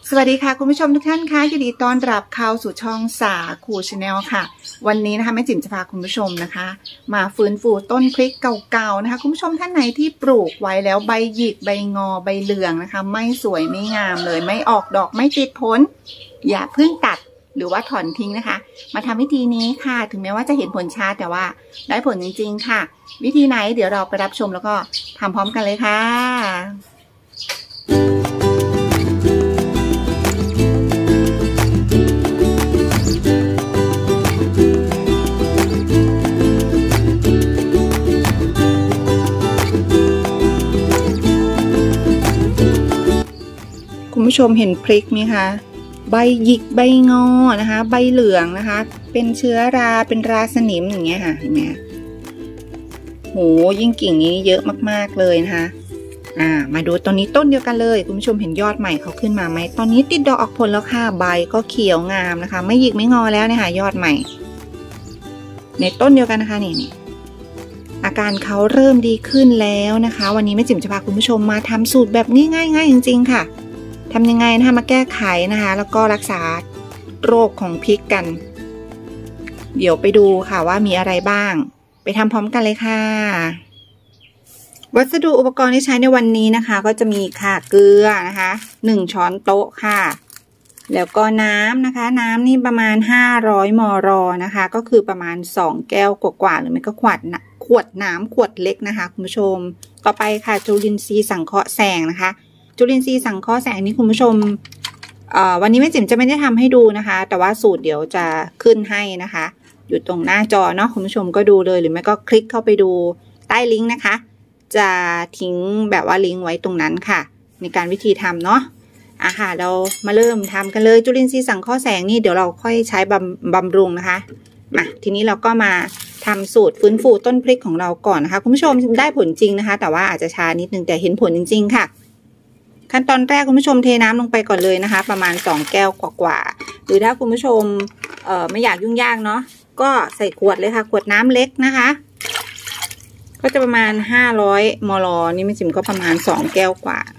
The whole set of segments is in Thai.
สวัสดีค่ะคุณผู้ชมทุกท่านค่ะยินดีต้อนรับเข้าสู่ช่องสาคูชาแนลค่ะวันนี้นะคะแม่จิ๋มจะพาคุณผู้ชมนะคะมาฟื้นฟูต้นพริกเก่าๆนะคะคุณผู้ชมท่านไหนที่ปลูกไว้แล้วใบหยิกใบงอใบเหลืองนะคะไม่สวยไม่งามเลยไม่ออกดอกไม่ติดผลอย่าเพิ่งตัดหรือว่าถอนทิ้งนะคะมาทำวิธีนี้ค่ะถึงแม้ว่าจะเห็นผลช้าแต่ว่าได้ผลจริงๆค่ะวิธีไหนเดี๋ยวเราไปรับชมแล้วก็ทำพร้อมกันเลยค่ะคุณผู้ชมเห็นพริกไหมคะใบหยิกใบงอนะคะใบเหลืองนะคะเป็นเชื้อราเป็นราสนิมอย่างเงี้ยค่ะเห็นไหมโหยิ่งกิ่งนี้เยอะมากๆเลยนะคะมาดูตอนนี้ต้นเดียวกันเลยคุณผู้ชมเห็นยอดใหม่เขาขึ้นมาไหมตอนนี้ติดดอกออกผลแล้วค่ะใบก็เขียวงามนะคะไม่หยิกไม่งอแล้วนะคะยอดใหม่ในต้นเดียวกันนะคะนี่อาการเขาเริ่มดีขึ้นแล้วนะคะวันนี้แม่จิ๋มจะพาคุณผู้ชมมาทำสูตรแบบง่ายๆจริงๆค่ะทำยังไงนะคะมาแก้ไขนะคะแล้วก็รักษาโรคของพริกกันเดี๋ยวไปดูค่ะว่ามีอะไรบ้างไปทำพร้อมกันเลยค่ะวัสดุอุปกรณ์ที่ใช้ในวันนี้นะคะก็จะมีค่ะเกลือนะคะ1 ช้อนโต๊ะค่ะแล้วก็น้ำนะคะน้ำนี่ประมาณ500 มล.นะคะก็คือประมาณ2 แก้วกว่าๆหรือไม่ก็ขวดน้ำขวดเล็กนะคะคุณผู้ชมต่อไปค่ะจุลินทรีย์สังเคราะห์แสงนะคะจุลินทรีย์สังเคราะห์แสงนี้คุณผู้ชมวันนี้แม่จิ๋มจะไม่ได้ทำให้ดูนะคะแต่ว่าสูตรเดี๋ยวจะขึ้นให้นะคะอยู่ตรงหน้าจอเนาะคุณผู้ชมก็ดูเลยหรือไม่ก็คลิกเข้าไปดูใต้ลิงก์นะคะจะทิ้งแบบว่าลิงก์ไว้ตรงนั้นค่ะในการวิธีทำเนาะค่ะเรามาเริ่มทำกันเลยจุลินทรีย์สังเคราะห์แสงนี่เดี๋ยวเราค่อยใช้บำรุงนะคะมาทีนี้เราก็มาทำสูตรฟื้นฟูต้นพริกของเราก่อนนะคะคุณผู้ชมได้ผลจริงนะคะแต่ว่าอาจจะช้านิดนึงแต่เห็นผลจริงๆค่ะขั้นตอนแรกคุณผู้ชมเทน้ำลงไปก่อนเลยนะคะประมาณ2 แก้วกว่าๆหรือถ้าคุณผู้ชมไม่อยากยุ่งยากเนาะก็ใส่ขวดเลยค่ะขวดน้ำเล็กนะคะก็จะประมาณ500 มล.นี่แม่จิ๋มก็ประมาณ2 แก้วกว่า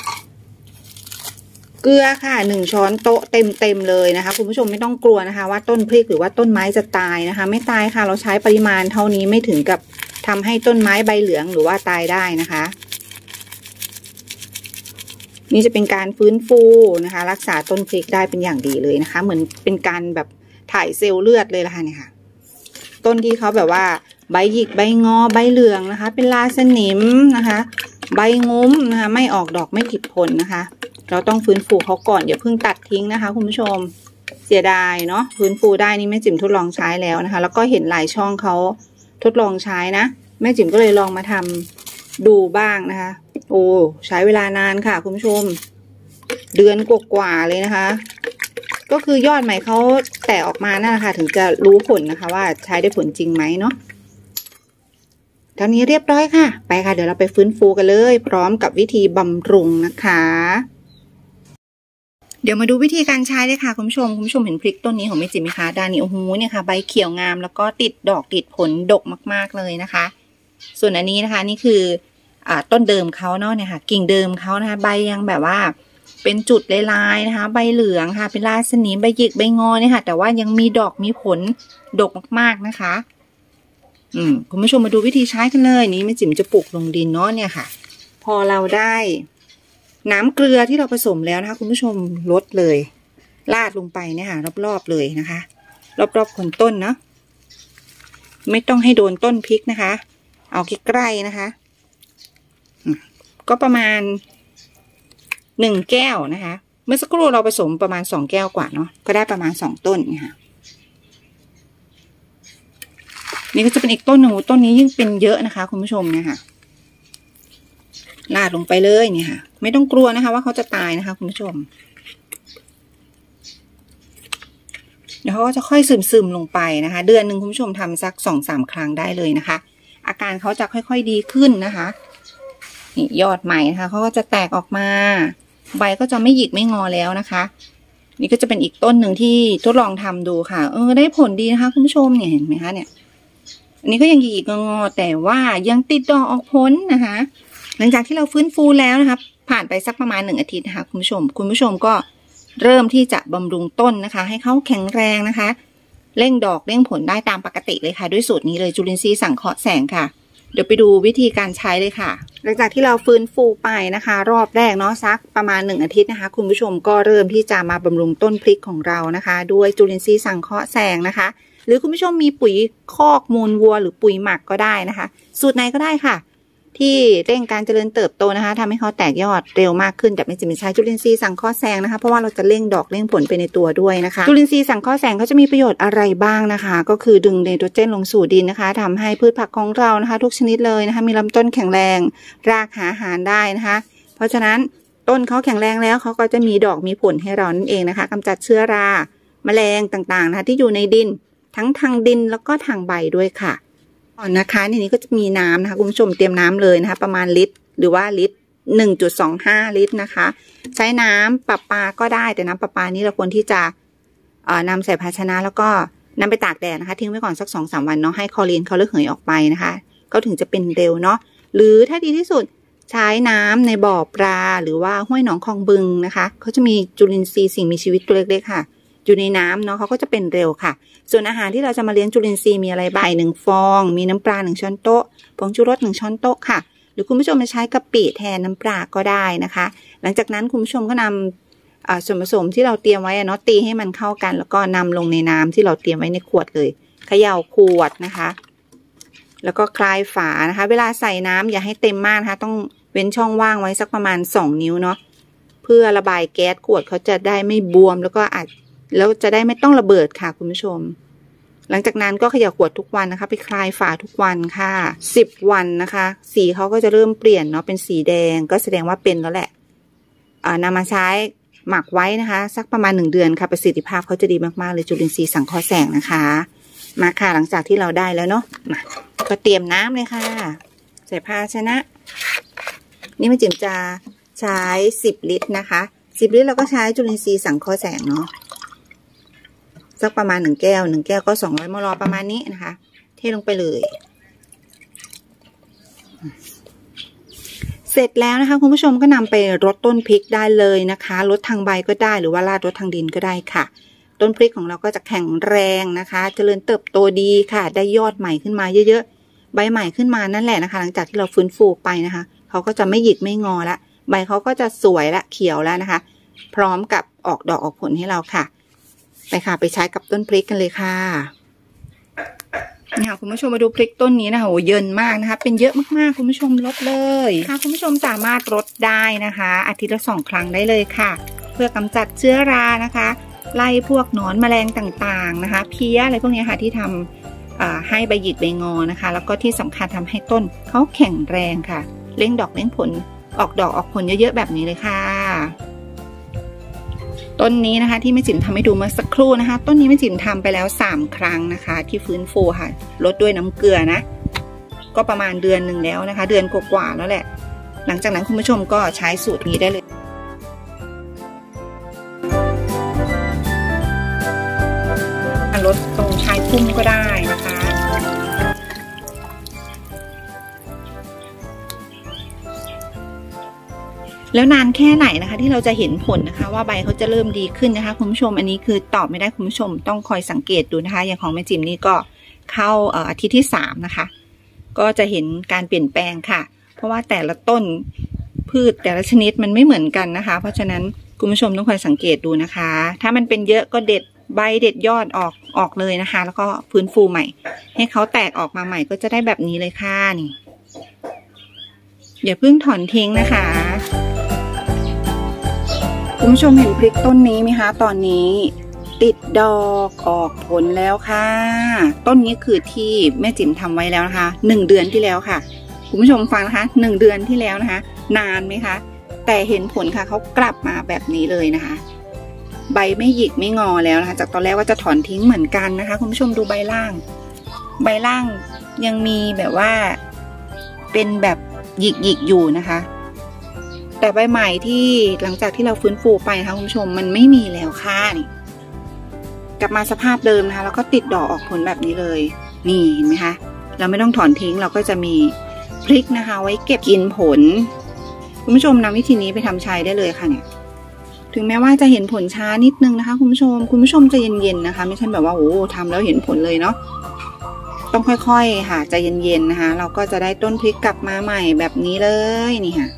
เกลือค่ะ1 ช้อนโต๊ะเต็มเลยนะคะคุณผู้ชมไม่ต้องกลัวนะคะว่าต้นพริกหรือว่าต้นไม้จะตายนะคะไม่ตายค่ะเราใช้ปริมาณเท่านี้ไม่ถึงกับทำให้ต้นไม้ใบเหลืองหรือว่าตายได้นะคะนี่จะเป็นการฟื้นฟูนะคะรักษาต้นพริกได้เป็นอย่างดีเลยนะคะเหมือนเป็นการแบบถ่ายเซลล์เลือดเลยละค่ะเนี่ยค่ะต้นที่เขาแบบว่าใบหยิกใบงอใบเหลืองนะคะเป็นราสนิมนะคะใบงุ้มนะคะไม่ออกดอกไม่ติดผลนะคะเราต้องฟื้นฟูเขาก่อนอย่าเพิ่งตัดทิ้งนะคะคุณผู้ชมเสียดายเนาะฟื้นฟูได้นี่แม่จิ๋มทดลองใช้แล้วนะคะแล้วก็เห็นหลายช่องเขาทดลองใช้นะแม่จิ๋มก็เลยลองมาทำดูบ้างนะคะโอ้ใช้เวลานานค่ะคุณผู้ชมเดือนกว่าๆเลยนะคะก็คือยอดใหม่เขาแตกออกมานั่นแหละค่ะถึงจะรู้ผลนะคะว่าใช้ได้ผลจริงไหมเนาะตอนนี้เรียบร้อยค่ะไปค่ะเดี๋ยวเราไปฟื้นฟูกันเลยพร้อมกับวิธีบำรุงนะคะเดี๋ยวมาดูวิธีการใช้เลยค่ะคุณผู้ชมเห็นพริกต้นนี้ของแม่จิ๋มไหมคะด้านนี้โอ้โหเนี่ยค่ะใบเขียวงามแล้วก็ติดดอกติดผลดกมากๆเลยนะคะส่วนอันนี้นะคะนี่คือต้นเดิมเขาเนาะเนี่ยค่ะกิ่งเดิมเขานะคะใบยังแบบว่าเป็นจุดลายๆนะคะใบเหลืองค่ะเป็นราสนิมใบหยิกใบงอเนี่ยค่ะแต่ว่ายังมีดอกมีผลดกมากๆนะคะคุณผู้ชมมาดูวิธีใช้กันเลยนี้แม่จิ๋มจะปลูกลงดินเนาะเนี่ยค่ะพอเราได้น้ำเกลือที่เราผสมแล้วนะคะคุณผู้ชมลดเลยราดลงไปเนี่ยค่ะรอบๆเลยนะคะรอบๆคนต้นเนาะไม่ต้องให้โดนต้นพริกนะคะเอาใกล้ๆนะคะก็ประมาณ1 แก้วนะคะเมื่อสักครู่เราผสมประมาณ2 แก้วกว่าเนาะก็ได้ประมาณ2 ต้นนี่ค่ะนี่ก็จะเป็นอีกต้นหนึ่งต้นนี้ยิ่งเป็นเยอะนะคะคุณผู้ชมเนี่ยค่ะราดลงไปเลยเนี่ยค่ะไม่ต้องกลัวนะคะว่าเขาจะตายนะคะคุณผู้ชมเดี๋ยวเขาก็จะค่อยซึมลงไปนะคะเดือนหนึ่งคุณผู้ชมทำสัก2-3 ครั้งได้เลยนะคะอาการเขาจะค่อยๆดีขึ้นนะคะนี่ยอดใหม่นะคะเขาก็จะแตกออกมาใบก็จะไม่หยิกไม่งอแล้วนะคะนี่ก็จะเป็นอีกต้นหนึ่งที่ทดลองทำดูค่ะได้ผลดีนะคะคุณผู้ชมเนี่ยเห็นไหมคะเนี่ยอันนี้ก็ยังหยิกงอแต่ว่ายังติดดอกออกผลนะคะหลังจากที่เราฟื้นฟูแล้วนะคะผ่านไปสักประมาณ1 อาทิตย์นะคะคุณผู้ชมก็เริ่มที่จะบำรุงต้นนะคะให้เขาแข็งแรงนะคะเร่งดอกเร่งผลได้ตามปกติเลยค่ะด้วยสูตรนี้เลยจุลินทรีย์สังเคราะห์แสงค่ะเดี๋ยวไปดูวิธีการใช้เลยค่ะหลังจากที่เราฟื้นฟูไปนะคะรอบแรกเนาะสักประมาณ1 อาทิตย์นะคะคุณผู้ชมก็เริ่มที่จะมาบำรุงต้นพริกของเรานะคะด้วยจุลินทรีย์สังเคราะห์แสงนะคะหรือคุณผู้ชมมีปุ๋ยคอกมูลวัวหรือปุ๋ยหมักก็ได้นะคะสูตรไหนก็ได้ค่ะที่เร่งการเจริญเติบโตนะคะทำให้เขาแตกยอดเร็วมากขึ้นแต่ไม่จำเป็นใช้จุลินทรีย์สังเคราะห์แสงนะคะเพราะว่าเราจะเร่งดอกเร่งผลไปในตัวด้วยนะคะจุลินทรีย์สังเคราะห์แสงเขาจะมีประโยชน์อะไรบ้างนะคะก็คือดึงไนโตรเจนลงสู่ดินนะคะทำให้พืชผักของเรานะคะทุกชนิดเลยนะคะมีลำต้นแข็งแรงรากหาอาหารได้นะคะเพราะฉะนั้นต้นเขาแข็งแรงแล้วเขาก็จะมีดอกมีผลให้เรานั่นเองนะคะกำจัดเชื้อราแมลงต่างๆนะคะที่อยู่ในดินทั้งทางดินแล้วก็ทางใบด้วยค่ะนะคะในนี้ก็จะมีน้ำนะคะคุณผู้ชมเตรียมน้ำเลยนะคะประมาณลิตรหรือว่าลิตร 1.25 ลิตรนะคะใช้น้ำประปาก็ได้แต่น้ำประปานี้เราควรที่จะนำใส่ภาชนะแล้วก็นำไปตากแดดนะคะทิ้งไว้ก่อนสัก 2-3 วันเนาะให้คลอรีนเขาระเหยออกไปนะคะก็ถึงจะเป็นเร็วเนาะหรือถ้าดีที่สุดใช้น้ำในบ่อปลาหรือว่าห้วยหนองคลองบึงนะคะเขาจะมีจุลินทรีย์สิ่งมีชีวิตตัวเล็กๆค่ะอยู่ในน้ำเนาะเขาก็จะเป็นเร็วค่ะส่วนอาหารที่เราจะมาเลี้ยงจุลินทรีย์มีอะไรบ้าง1 ฟองมีน้ำปลา1 ช้อนโต๊ะผงชูรส1 ช้อนโต๊ะค่ะหรือคุณผู้ชมจะใช้กะปิแทนน้ำปลาก็ได้นะคะหลังจากนั้นคุณผู้ชมก็นำส่วนผสมที่เราเตรียมไว้เนาะตีให้มันเข้ากันแล้วก็นำลงในน้ำที่เราเตรียมไว้ในขวดเลยเขย่าขวดนะคะแล้วก็คลายฝานะคะเวลาใส่น้ำอย่าให้เต็มมากนะคะต้องเว้นช่องว่างไว้สักประมาณ2 นิ้วเนาะเพื่อระบายแก๊สขวดเขาจะได้ไม่บวมแล้วจะได้ไม่ต้องระเบิดค่ะคุณผู้ชมหลังจากนั้นก็เขย่าขวดทุกวันนะคะไปคลายฝาทุกวันค่ะ10 วันนะคะสีเขาก็จะเริ่มเปลี่ยนเนาะเป็นสีแดงก็แสดงว่าเป็นแล้วแหละนำมาใช้หมักไว้นะคะสักประมาณ1 เดือนค่ะประสิทธิภาพเขาจะดีมากๆเลยจุลินทรีย์สังเคราะห์แสงนะคะมาค่ะหลังจากที่เราได้แล้วเนาะก็เตรียมน้ำเลยค่ะใส่ภาชนะนี่แม่จิ๋มจะใช้10 ลิตรนะคะ10 ลิตรเราก็ใช้จุลินทรีย์สังเคราะห์แสงเนาะสักประมาณ1 แก้วก็200 มล.ประมาณนี้นะคะเทลงไปเลยเสร็จแล้วนะคะคุณผู้ชมก็นำไปรดต้นพริกได้เลยนะคะรดทางใบก็ได้หรือว่าราดรดทางดินก็ได้ค่ะต้นพริกของเราก็จะแข็งแรงนะคะเจริญเติบโตดีค่ะได้ยอดใหม่ขึ้นมาเยอะๆใบใหม่ขึ้นมานั่นแหละนะคะหลังจากที่เราฟื้นฟูไปนะคะเขาก็จะไม่หยิกไม่งอละใบเขาก็จะสวยและเขียวแล้วนะคะพร้อมกับออกดอกออกผลให้เราค่ะไปค่ะไปใช้กับต้นพริกกันเลยค่ะนี่ค่ะคุณผู้ชมมาดูพริกต้นนี้นะคะโหเยินมากนะคะเป็นเยอะมากๆคุณผู้ชมลดเลยค่ะคุณผู้ชมสามารถลดได้นะคะอาทิตย์ละ2 ครั้งได้เลยค่ะเพื่อกำจัดเชื้อรานะคะไล่พวกหนอนแมลงต่างๆนะคะเพี้ยอะไรพวกนี้ค่ะที่ทำให้ใบหยิกใบงอนะคะแล้วก็ที่สำคัญทำให้ต้นเขาแข็งแรงค่ะเร่งดอกเร่งผลออกดอกออกผลเยอะๆแบบนี้เลยค่ะต้นนี้นะคะที่แม่จิ๋มทำให้ดูเมื่อสักครู่นะคะต้นนี้แม่จิ๋มทำไปแล้ว3 ครั้งนะคะที่ฟื้นฟูค่ะลดด้วยน้ำเกลือนะก็ประมาณ1 เดือนแล้วนะคะเดือนกว่าๆแล้วแหละหลังจากนั้นคุณผู้ชมก็ใช้สูตรนี้ได้เลยลดตรงชายพุ่มก็ได้นะคะแล้วนานแค่ไหนนะคะที่เราจะเห็นผลนะคะว่าใบเขาจะเริ่มดีขึ้นนะคะคุณผู้ชมอันนี้คือตอบไม่ได้คุณผู้ชมต้องคอยสังเกตดูนะคะอย่างของแม่จิ๋มนี่ก็เข้าอาทิตย์ที่3นะคะก็จะเห็นการเปลี่ยนแปลงค่ะเพราะว่าแต่ละต้นพืชแต่ละชนิดมันไม่เหมือนกันนะคะเพราะฉะนั้นคุณผู้ชมต้องคอยสังเกตดูนะคะถ้ามันเป็นเยอะก็เด็ดใบเด็ดยอดออกเลยนะคะแล้วก็ฟื้นฟูใหม่ให้เขาแตกออกมาใหม่ก็จะได้แบบนี้เลยค่ะนี่อย่าเพิ่งถอนทิ้งนะคะคุณผู้ชมเห็นพริกต้นนี้ไหมคะตอนนี้ติดดอกออกผลแล้วค่ะต้นนี้คือที่แม่จิ๋มทำไว้แล้วนะคะ1 เดือนที่แล้วค่ะคุณผู้ชมฟังนะคะ1 เดือนที่แล้วนะคะนานไหมคะแต่เห็นผลค่ะเขากลับมาแบบนี้เลยนะคะใบไม่หยิกไม่งอแล้วนะคะจากตอนแรกว่าจะถอนทิ้งเหมือนกันนะคะคุณผู้ชมดูใบล่างยังมีแบบว่าเป็นแบบหยิกอยู่นะคะแต่ใบใหม่ที่หลังจากที่เราฟื้นฟูไปนะคะคุณผู้ชมมันไม่มีแล้วค่ะนี่กลับมาสภาพเดิมนะคะแล้วก็ติดดอกออกผลแบบนี้เลยนี่เห็นไหมคะเราไม่ต้องถอนทิ้งเราก็จะมีพริกนะคะไว้เก็บกินผลคุณผู้ชมนำวิธีนี้ไปทำใช้ได้เลยค่ะเนี่ยถึงแม้ว่าจะเห็นผลช้านิดนึงนะคะคุณผู้ชมใจเย็นๆนะคะไม่ใช่แบบว่าโอ้ทำแล้วเห็นผลเลยเนาะต้องค่อยๆค่ะใจเย็นๆนะคะเราก็จะได้ต้นพริกกลับมาใหม่แบบนี้เลยนี่ค่ะ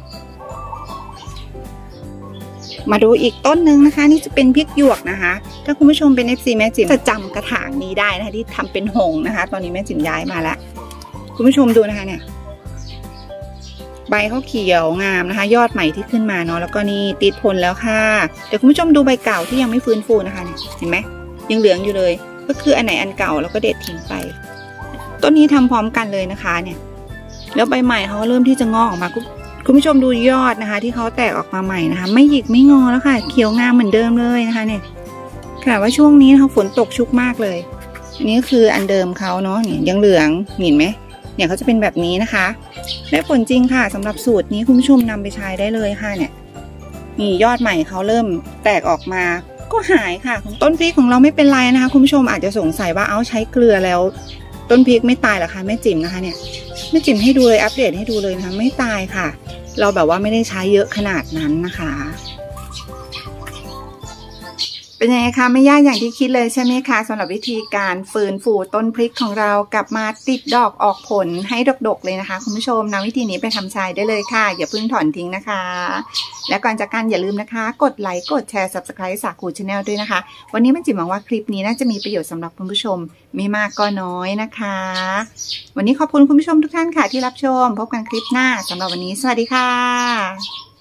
มาดูอีกต้นหนึ่งนะคะนี่จะเป็นพริกหยวกนะคะถ้าคุณผู้ชมเป็น FC แม่จิ๋มจะจำกระถางนี้ได้นะคะที่ทำเป็นหงนะคะตอนนี้แม่จิ๋มย้ายมาแล้วคุณผู้ชมดูนะคะเนี่ยใบเขาเขียวงามนะคะยอดใหม่ที่ขึ้นมาเนาะแล้วก็นี่ติดผลแล้วค่ะเดี๋ยวคุณผู้ชมดูใบเก่าที่ยังไม่ฟื้นฟูนะคะเนี่ยเห็นไหมยังเหลืองอยู่เลยก็คืออันไหนอันเก่าแล้วก็เด็ดทิ้งไปต้นนี้ทำพร้อมกันเลยนะคะเนี่ยแล้วใบใหม่เขาเริ่มที่จะงอกออกมาคุณผู้ชมดูยอดนะคะที่เขาแตกออกมาใหม่นะคะไม่หยิกไม่งอแล้วค่ะเขียวงามเหมือนเดิมเลยนะคะเนี่ยขณะว่าช่วงนี้เขาฝนตกชุกมากเลยอันนี้คืออันเดิมเขาเนาะเนี่ยยังเหลืองเห็นไหมเนี่ยเขาจะเป็นแบบนี้นะคะได้ผลจริงค่ะสำหรับสูตรนี้คุณผู้ชมนำไปใช้ได้เลยค่ะเนี่ยนี่ยอดใหม่เขาเริ่มแตกออกมาก็หายค่ะต้นพริกของเราไม่เป็นไรนะคะคุณผู้ชมอาจจะสงสัยว่าใช้เกลือแล้วต้นพริกไม่ตายหรอคะแม่จิ๋มนะคะเนี่ยแม่จิ๋มให้ดูเลยอัปเดตให้ดูเลยนะคะไม่ตายค่ะเราแบบว่าไม่ได้ใช้เยอะขนาดนั้นนะคะเป็นยังไงคะไม่ยากอย่างที่คิดเลยใช่ไหมคะสำหรับวิธีการฟื้นฟูต้นพริกของเรากลับมาติดดอกออกผลให้ดกๆเลยนะคะคุณผู้ชมนำวิธีนี้ไปทำใช้ได้เลยค่ะอย่าเพิ่งถอนทิ้งนะคะและก่อนจากกันอย่าลืมนะคะกดไลค์กดแชร์ Subscribe สาคู Channel ด้วยนะคะวันนี้มันจิ๋มหวังว่าคลิปนี้น่าจะมีประโยชน์สำหรับคุณผู้ชมไม่มากก็น้อยนะคะวันนี้ขอบคุณคุณผู้ชมทุกท่านค่ะที่รับชมพบกันคลิปหน้าสำหรับวันนี้สวัสดีค่ะ